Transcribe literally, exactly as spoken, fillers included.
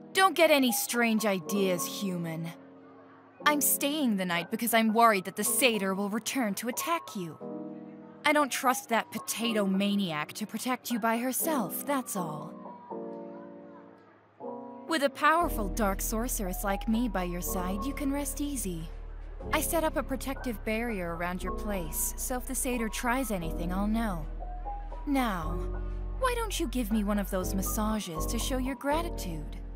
Don't get any strange ideas, human. I'm staying the night because I'm worried that the satyr will return to attack you. I don't trust that potato maniac to protect you by herself, that's all. With a powerful dark sorceress like me by your side, you can rest easy. I set up a protective barrier around your place, so if the satyr tries anything, I'll know. Now, why don't you give me one of those massages to show your gratitude?